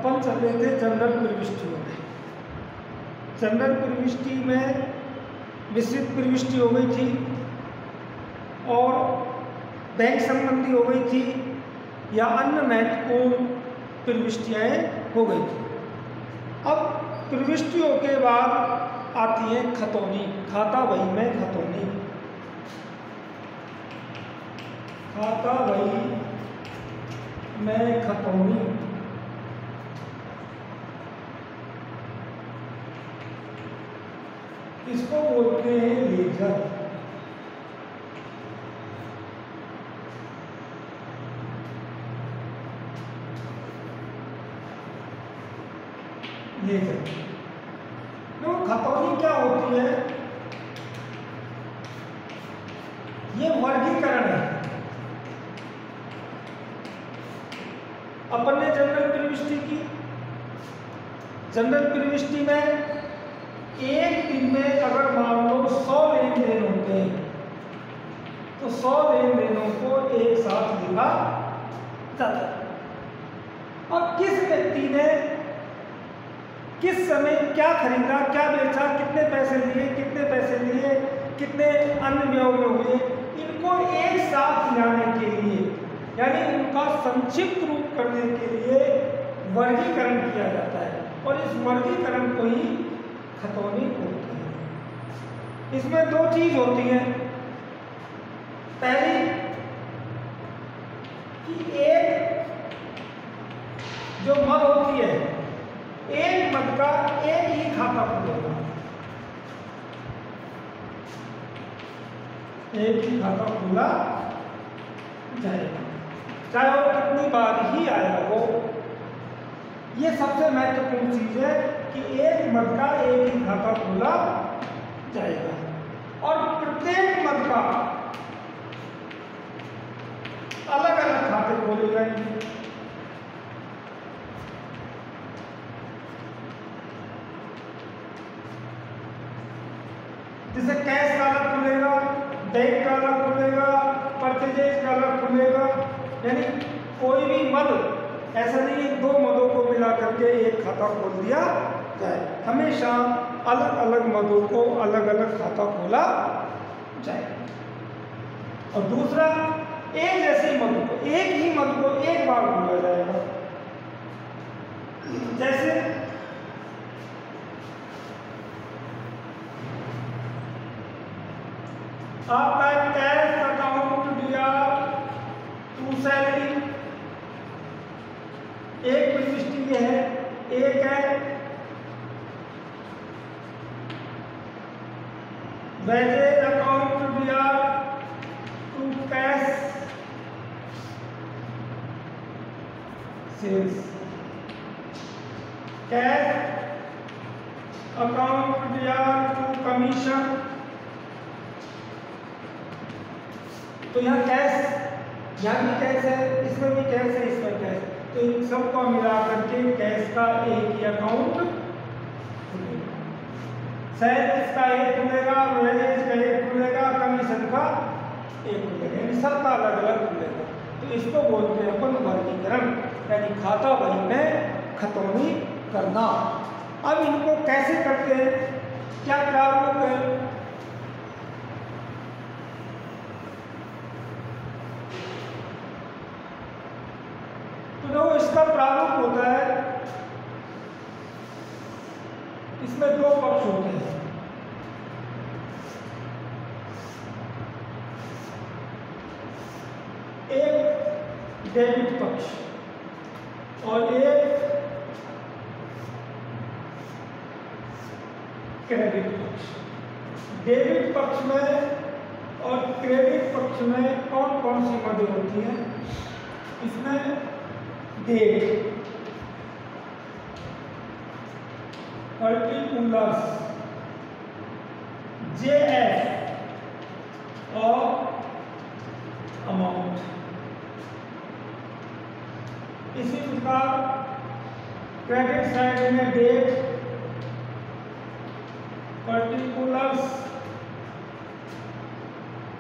अपन चल रहे थे जनरल प्रविष्टियों में। जनरल प्रविष्टि में मिश्रित प्रविष्टि हो गई थी और बैंक संबंधी हो गई थी या अन्य महत्वपूर्ण प्रविष्टियाँ हो गई थी। अब प्रविष्टियों के बाद आती है खतौनी, खाता बही में खतौनी। खाता बही में खतौनी इसको बोलते हैं लेजर। लेजर तो खतौनी क्या होती है? ये वर्गीकरण है। अपन ने जनरल प्रविष्टि की। जनरल प्रविष्टि में एक दिन में अगर मान लो 100 लेन देन होते हैं तो 100 लेन देनों को एक साथ लिखा जाता है। अब किस व्यक्ति ने किस समय क्या खरीदा, क्या बेचा, कितने पैसे लिए, कितने अन्य व्यय हुए, इनको एक साथ लाने के लिए यानी उनका संक्षिप्त रूप करने के लिए वर्गीकरण किया जाता है और इस वर्गीकरण को ही खतौनी बोलते हैं। इसमें दो चीज होती हैं। पहली कि एक जो मद होती है, एक मद का एक ही खाता खुलेगा, एक ही खाता खुला जाएगा, चाहे वो कितनी बार ही आया हो। ये सबसे महत्वपूर्ण चीज है कि एक मद का एक ही खाता खोला जाएगा और प्रत्येक मद का अलग अलग खाते खोले जाएंगे। जैसे कैश का अलग खुलेगा, बैंक का अलग खुलेगा, परचेज का अलग खुलेगा। यानी कोई भी मद ऐसा नहीं है 2 मदों को मिला करके एक खाता खोल दिया जाए। हमेशा अलग अलग मदों को अलग अलग खाता खोला जाए। और दूसरा, एक जैसे मद को, एक ही मद को एक बार खोला जाएगा। जैसे आपका कैश अकाउंट दिया टू सैलरी, एक प्रविष्टि ये है, एक है वेजेज अकाउंट दिया to cash sales, cash account दिया टू कमीशन। तो यहाँ कैश, यहाँ भी कैश है, इसमें भी कैश है, इसमें कैश है, तो इन सबको मिला करके कैश का एक ही अकाउंट खुलेगा, सेल्स का एक खुलेगा, वेजेज का एक खुलेगा, कमीशन का एक खुलेगा, यानी सबका अलग अलग खुलेगा। तो इसको बोलते हैं अपन वर्गीकरण, यानी खाता बही में खतौनी करना। अब इनको कैसे करते हैं, क्या प्रारूप है? तो इसका प्रारूप होता है, इसमें 2 पक्ष होते हैं। एक डेबिट पक्ष और एक क्रेडिट पक्ष। डेबिट पक्ष में और क्रेडिट पक्ष में कौन कौन सी मदें होती हैं? इसमें डेट, पर्टिकुलर्स, जेएफ और अमाउंट। इसी प्रकार क्रेडिट साइड में डेट, पर्टिकुलर्स,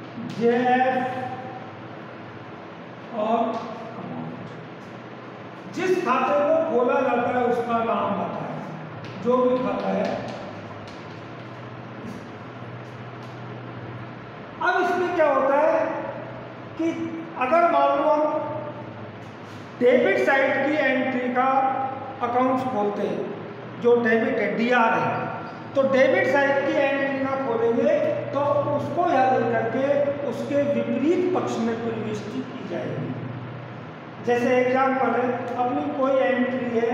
जेएफ और जिस खाते को खोला जाता है उसका नाम आता है, जो भी खाता है। अब इसमें क्या होता है कि अगर मान लो हम डेबिट साइड की एंट्री का अकाउंट्स खोलते हैं, जो डेबिट है, डीआर है, तो डेबिट साइड की एंट्री ना खोलेंगे तो उसको याद करके उसके विपरीत पक्ष में प्रविष्टि की जाएगी। जैसे एग्जाम्पल है, अपनी कोई एंट्री है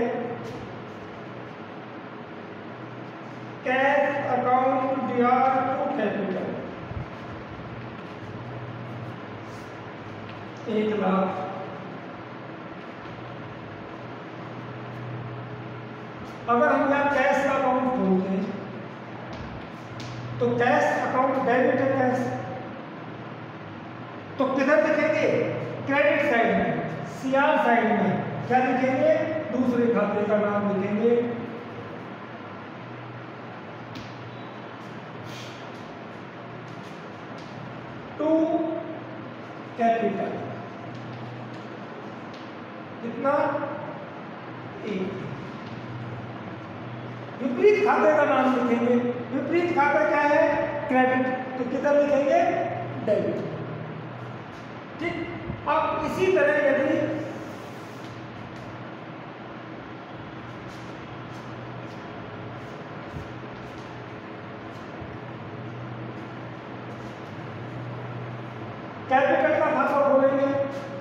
cash account DR to capital 1,00,000। अगर हम यहाँ कैश का अकाउंट खोलते हैं तो कैश अकाउंट डेबिट है कैश, तो किधर लिखेंगे? क्रेडिट साइड में, सीआर साइड में क्या लिखेंगे? दूसरे खाते का नाम लिखेंगे। टू कैपिटल कितना? 1। विपरीत खाते का नाम लिखेंगे। विपरीत खाता क्या है? क्रेडिट, तो किधर लिखेंगे? डेबिट। ठीक। अब इसी तरह यदि कैपिटल का खाता खोलेंगे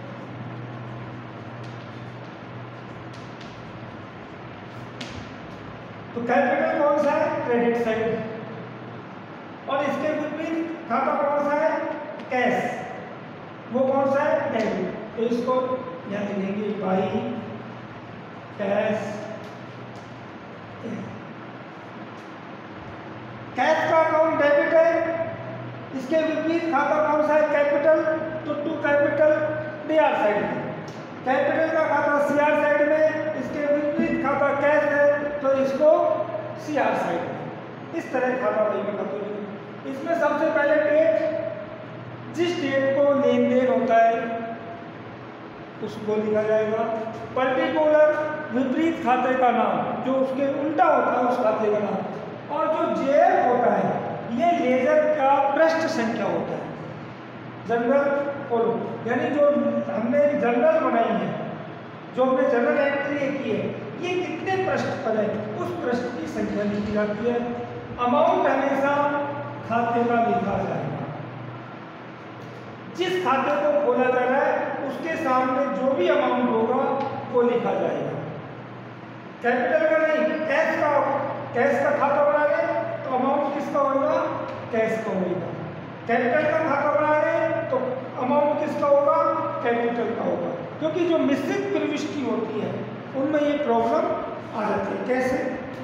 तो कैपिटल कौन सा है? Credit side. और इसके विपरीत खाता कौन सा है? कैश, वो कौन सा है? डेबिट। तो इसको यहाँ लिखेंगे बाई कैश। कैश का अकाउंट डेबिट है, इसके विपरीत खाता कौन सा है? कैपिटल, तो टू कैपिटल डीआर साइड में। कैपिटल का खाता सीआर साइड में, इसके विपरीत खाता कैश है तो इसको सीआर साइड में। इस तरह खाता बनेगा। तो इसमें सबसे पहले डेट, जिस डेट को लेन देन होता है उसको लिखा जाएगा। पर्टिकुलर, विपरीत खाते का नाम, जो उसके उल्टा होता है उस खाते का नाम। और जो जेएफ होता है ये लेजर का पृष्ठ संख्या होता है, जनरल कॉलम, यानी जो हमने जनरल बनाई है, जो हमने जनरल एंट्री की है, ये कितने पृष्ठ पर है उस पृष्ठ की संख्या लिखी जाती है। अमाउंट हमेशा खाते का लिखा जाएगा। जिस खाते को खोला जा रहा है उसके सामने जो भी अमाउंट होगा वो लिखा जाएगा। कैपिटल का नहीं, कैश का खाता बना रहे तो अमाउंट किसका होगा? कैश का होगा। कैपिटल का खाता बना रहे तो अमाउंट किसका होगा? कैपिटल का होगा। क्योंकि जो मिश्रित प्रविष्टि होती है उनमें ये प्रॉब्लम आ जाती है। कैसे?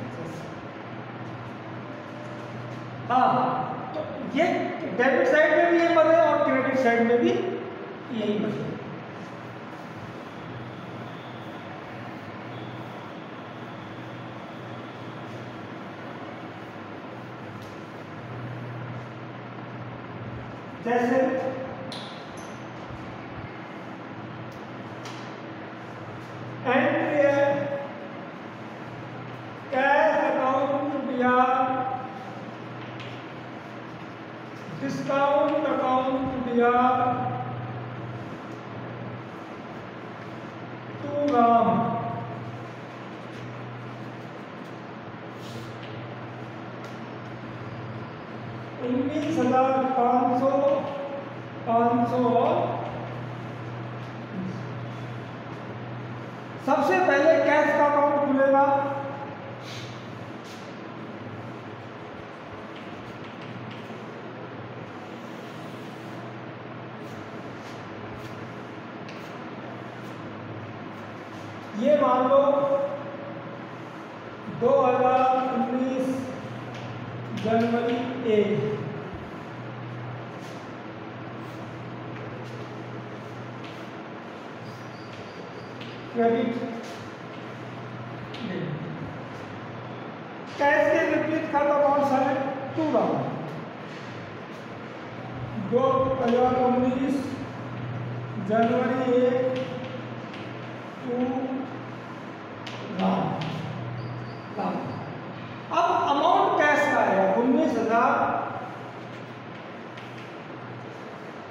हाँ, तो ये डेबिट साइड में भी ये मत है और क्रेडिट साइड में भी यही मत है। जैसे एंट्री है कैश अकाउंट या डिस्काउंट अकाउंट या 2 ग्राम। $19,500 सबसे पहले कैश का अकाउंट खुलेगा। ये मान लो 2019 जनवरी 1। क्रेडिट कैश के विपरीत खाता कौन सा है? 2 ग्राम। 2019 जनवरी 1 2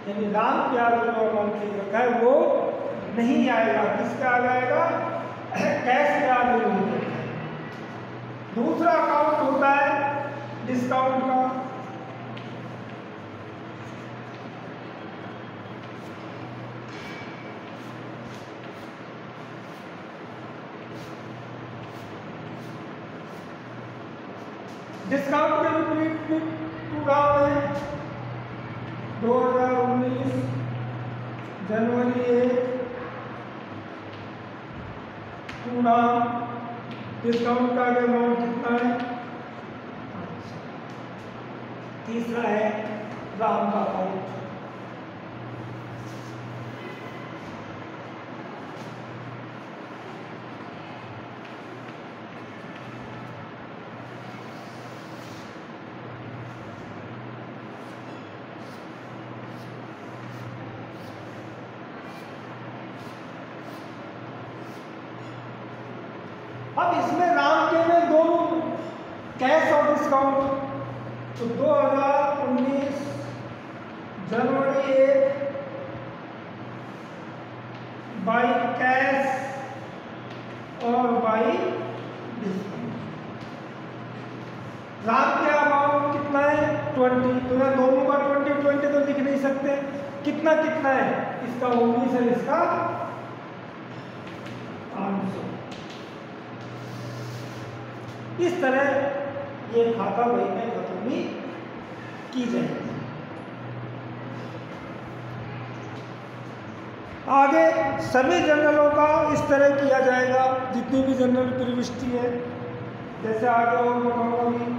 यानी राम के आगे जो अमाउंट लिख रखा है वो नहीं आएगा। किसके आ जाएगा? कैश के आगे जो लिख रखा है। दूसरा अकाउंट होता है डिस्काउंट का। डिस्काउंट के विपरीत भी टू डाउन है। 2019 जनवरी 1 टू डाउन। डिस्काउंट का अमाउंट कितना है? तीसरा है राम का अकाउंट। अब इसमें राम के में दोनों कैश और डिस्काउंट। तो 2019 जनवरी 1 बाई कैश और बाई डिस्काउंट। राम के अमाउंट कितना है? 20। तो यहाँ दोनों का 20 तो लिख नहीं सकते। कितना कितना है? इसका 19 है, इसका 500। इस तरह ये खाता बही में खतौनी की जाएगी। आगे सभी जर्नलों का इस तरह किया जाएगा, जितनी भी जर्नल प्रविष्टि है। जैसे आगे और बताऊंगा भी।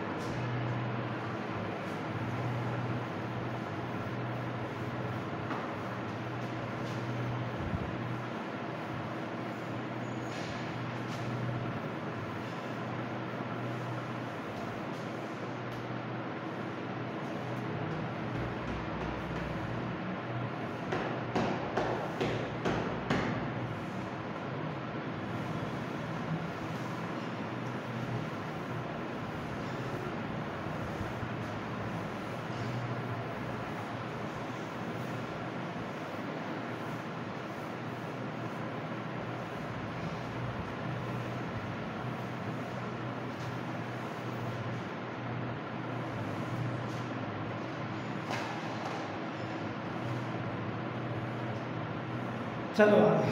चलो आगे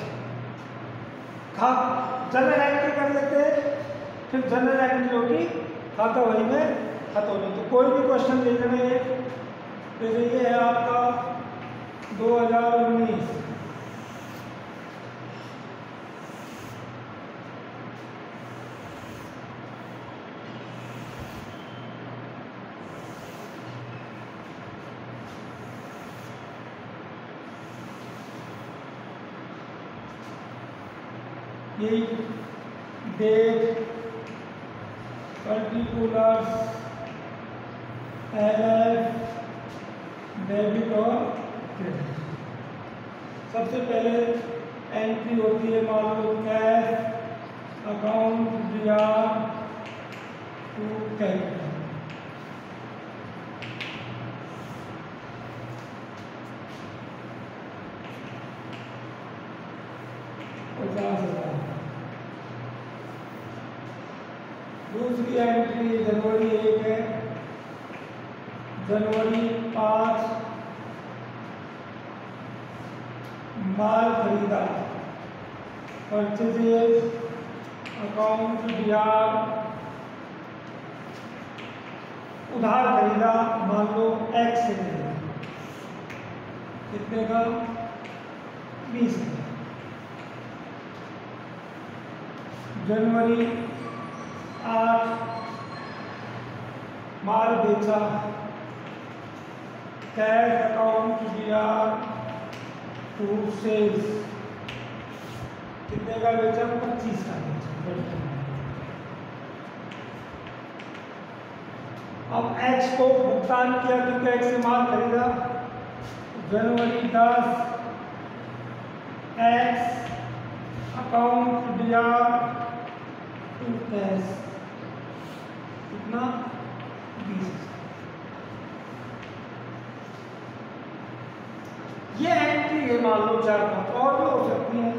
जनरल एंट्री कर लेते हैं। फिर जनरल एंट्री होगी खाता वही में खतौनी। तो कोई भी क्वेश्चन ले लेना है। जैसे ये है आपका 2019 डेट पर्टिकुलर्स एलएफ डेबिट और क्रेडिट। सबसे पहले एंट्री होती है मान लो cash account beyond to capital. दूसरी एंट्री जनवरी 1 है। जनवरी 5 माल खरीदा परचेजेस अकाउंट बियॉन्ड उधार खरीदा मान लो एक्स से खरीदा कितने का 20। जनवरी 8 माल बेचा cash account beyond to sales कितने का बेचा 25 का बेचा। अब एक्स को भुगतान किया क्योंकि एक्स से माल खरीदा। जनवरी 10 X account beyond to cash कितना 20। मान लो 4-5 और भी हो सकती हैं।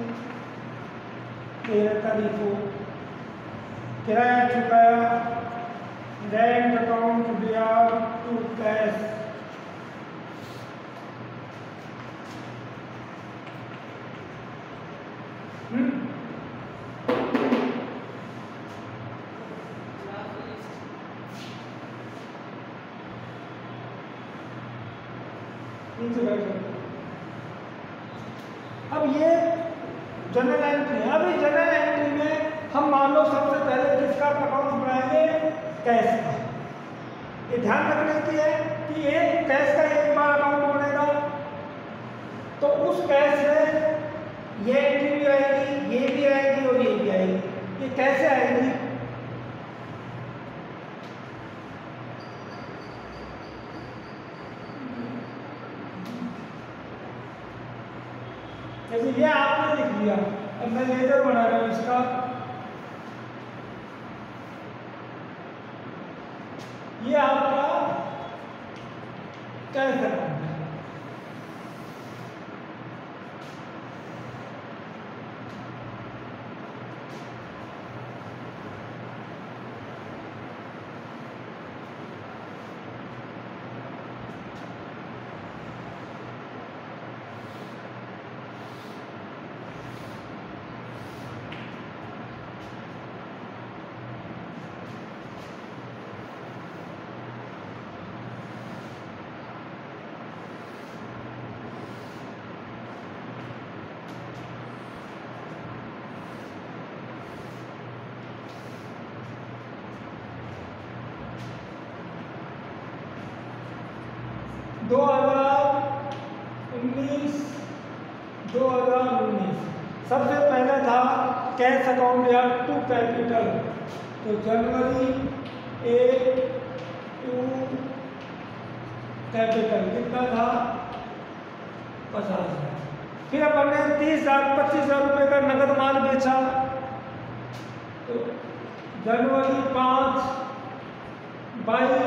13 तारीखों किराया चुकाया, रेंट अकाउंट ब्याज टू कैश, अब ये जनरल एंट्री है। अभी जनरल एंट्री में हम मान लो सबसे पहले किसका अकाउंट बनाएंगे, कैश का। ये ध्यान रखने की है कि एक कैश का एक बार अकाउंट बनेगा तो उस कैश में ये एंट्री भी आएगी, ये भी आएगी और ये भी आएगी। ये कैसे आएगी, जैसे ये आपने लिख लिया, अब मैं लेजर बना रहा हूं इसका, ये आपका कैश अकाउंट है। दो 2019 सबसे पहले था कैश अकाउंट या टू कैपिटल, तो जनवरी ए टू कैपिटल कितना था, 50,000। फिर अपन ने 30,000-25,000 रुपये का नगद माल बेचा, तो जनवरी 5 बाई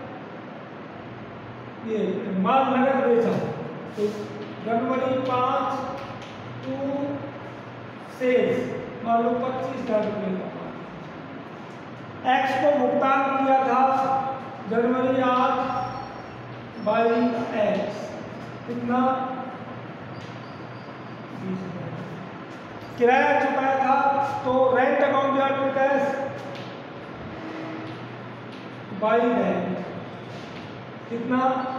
ये माल नगद बेचा, तो जनवरी 5 टू सेल्स मान लो 25,000 रुपये का माल। एक्स को भुगतान किया था जनवरी 8 बाई एक्स, कितना, 20,000। किराया चुकाया था तो रेंट अकाउंट या टू कैश बाई रेंट, कितना।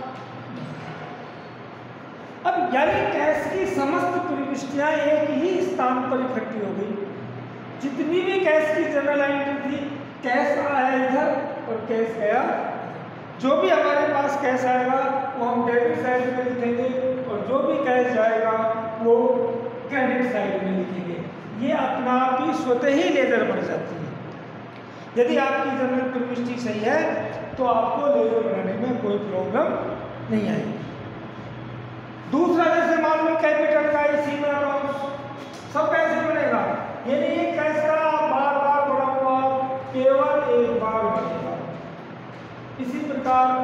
अब यानी कैश की समस्त प्रविष्टियां एक ही स्थान पर इकट्ठी हो गई। जितनी भी कैश की जनरल एंट्री थी, कैश आया इधर और कैश गया। जो भी हमारे पास कैश आएगा वो हम डेबिट साइड में लिखेंगे और जो भी कैश जाएगा वो क्रेडिट साइड में लिखेंगे। ये अपना आप ही स्वतः ही लेजर बन जाती है। यदि आपकी जनरल प्रविष्टि सही है तो आपको लेजर बनाने में कोई प्रॉब्लम नहीं आएगी। दूसरा, जैसे मान लो कैपिटल का इसी में सब कैसे बनेगा, ये नहीं कैश का बार बार बढ़ाऊंगा, केवल एक बार बनेगा। इसी प्रकार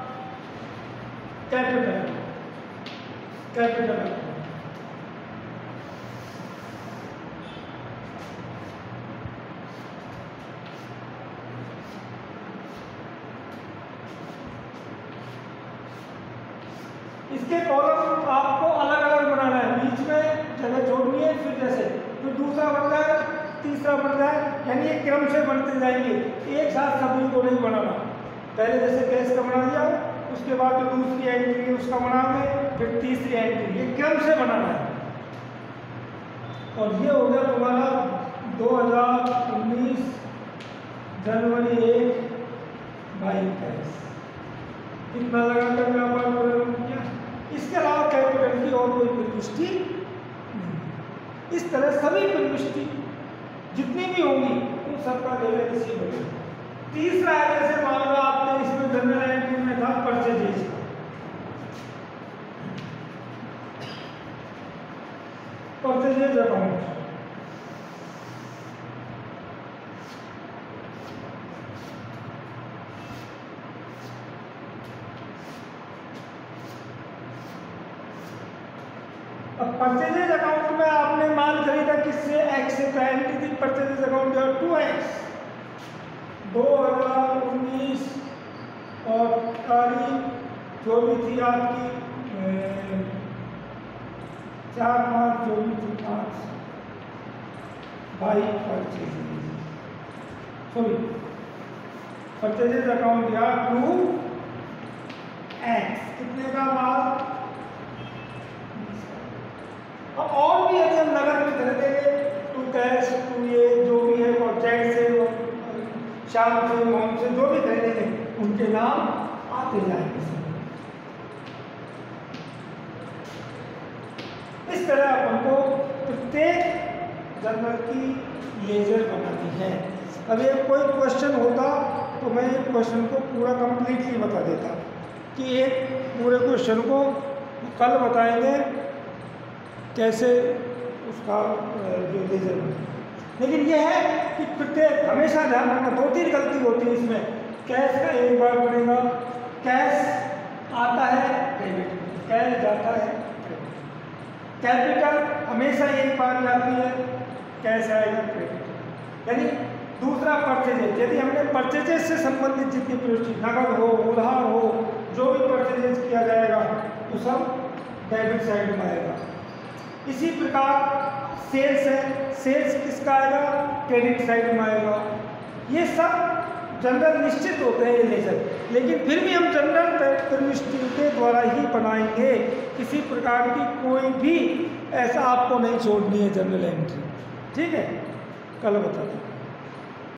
कैपिटल इसके कॉलम आपको अलग अलग बनाना है, बीच में जगह छोड़नी है, फिर जैसे फिर दूसरा बन जाए, तीसरा बन जाए, यानी ये क्रम से बनते जाएंगे। एक साथ सभी को नहीं बनाना। पहले जैसे कैश का बना दिया, उसके बाद जो दूसरी एंट्री है उसका बनाओगे, फिर तीसरी एंट्री, ये क्रम से बनाना है। और ये हो गया तुम्हारा 2019 जनवरी 1 बाई कैश, कितना लगा कर व्यापार किया। इसके अलावा कैपिटल की और कोई प्रविष्टि नहीं। इस तरह सभी प्रविष्टि जितनी भी होंगी उन सबका लेजर इसी बनेगा। तीसरा है, जैसे मान लो आपने इसमें जनरल एंट्री में था परचेजेज का, परचेजेज अकाउंट, अब परचेजेज अकाउंट में आपने माल खरीदा किससे, एक्स से, एंटिटी परचेजेज अकाउंट जो 2x 2019 और तारीख जो भी थी आपकी 4/5 जो भी थी 5 by purchases, sorry purchases account या 2x कितने का माल। अब और भी यदि हम नगद में खरीदेंगे टू कैश टू ये जो भी है और जेड से शाम से मोम से जो भी खरीदेंगे उनके नाम आते जाएंगे। इस तरह अपन को प्रत्येक जर्नल की लेजर बनानी है। अब ये कोई क्वेश्चन होता तो मैं ये क्वेश्चन को पूरा कंप्लीटली बता देता कि एक पूरे क्वेश्चन को कल बताएंगे कैसे उसका जो लेजर बने। लेकिन यह है कि प्रत्येक हमेशा ध्यान रखना 2-3 गलती होती है इसमें। कैश का एक बार बनेगा, कैश आता है डेबिट, कैश जाता है क्रेडिट। कैपिटल हमेशा एक बार आती है, कैश आएगा क्रेडिट। यानी दूसरा परचेजेज, यदि हमने परचेजेज से संबंधित जितनी प्रविष्टि नगद हो उधार हो जो भी परचेजेज किया जाएगा तो सब डेबिट साइड में आएगा। इसी प्रकार सेल्स है, सेल्स किसका आएगा, क्रेडिट साइड में आएगा। ये सब जनरल निश्चित होते हैं ये लेजर, लेकिन फिर भी हम जनरल प्रविष्टि के द्वारा ही बनाएंगे। किसी प्रकार की कोई भी ऐसा आपको नहीं छोड़नी है जनरल एंट्री, ठीक है। कल बता दें।